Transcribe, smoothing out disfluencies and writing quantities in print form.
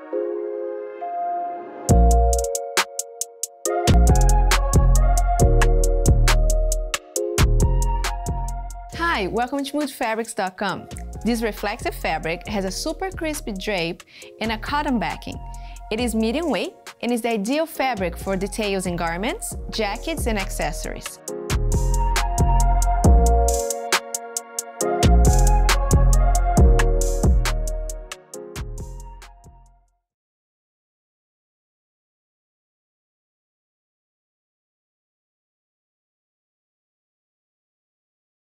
Hi, welcome to moodfabrics.com. This reflective fabric has a super crispy drape and a cotton backing. It is medium weight and is the ideal fabric for details in garments, jackets, and accessories.